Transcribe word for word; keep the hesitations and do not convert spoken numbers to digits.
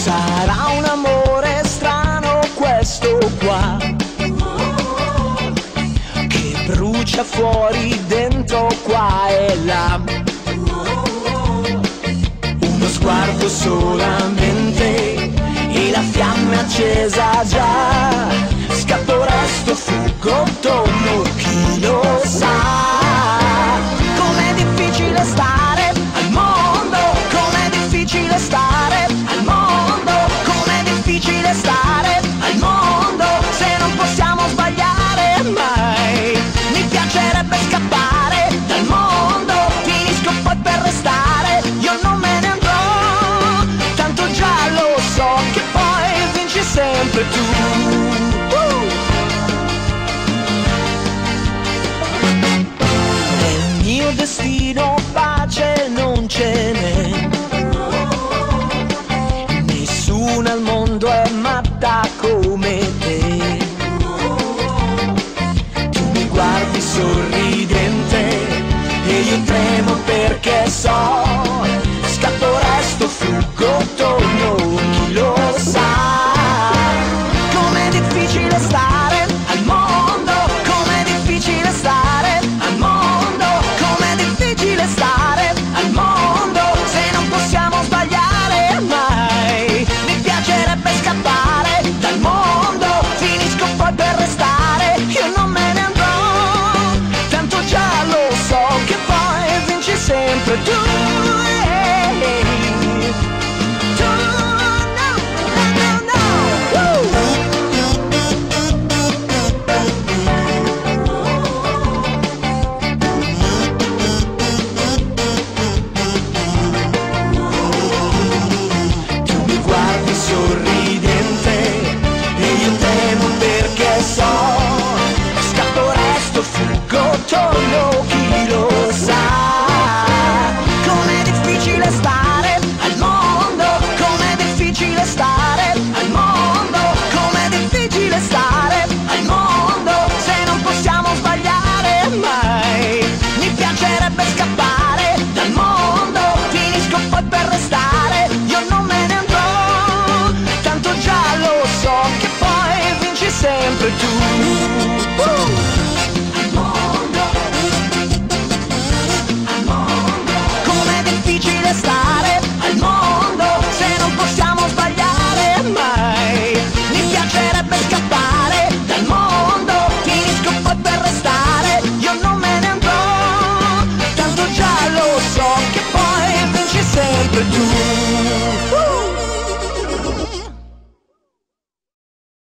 Sarà un amore strano questo qua, che brucia fuori, dentro, qua e là. Uno sguardo solamente e la fiamma è accesa già. Scappo, resto, fuggo, torno, chi lo sa. Com'è difficile stare al mondo, com'è difficile stare al mondo, com'è difficile stare al mondo, se non possiamo sbagliare mai. Mi piacerebbe scappare dal mondo, finisco poi per restare, io non me ne andrò, tanto già lo so che poi vinci sempre tu. uh! Nel mio destino pace non ce n'è, nessuna al mondo è matta come te. Tu mi guardi sorridente e io tremo perché so, scappo, resto, fuggo, torno, chi lo sa. Com'è difficile stare al mondo, com'è difficile stare al mondo, com'è difficile stare al mondo, se non possiamo sbagliare mai. Mi piacerebbe scappare dal mondo, finisco poi per restare, io non me ne andrò, tanto già lo so che poi vinci sempre tu. Sorridente e io temo perché so, scappo, resto, fuggo, torno, chi lo sa. Com'è difficile stare al mondo, com'è difficile stare al mondo, com'è difficile stare al mondo, se non possiamo sbagliare mai. Mi piacerebbe scappare dal mondo, finisco poi per restare, io non me ne andrò, tanto già lo so che poi vinci sempre tu. uh! Al mondo, al mondo, com'è difficile stare al mondo, se non possiamo sbagliare mai. Mi piacerebbe scappare dal mondo, finisco poi per restare, io non me ne andrò, tanto già lo so che poi vinci sempre tu.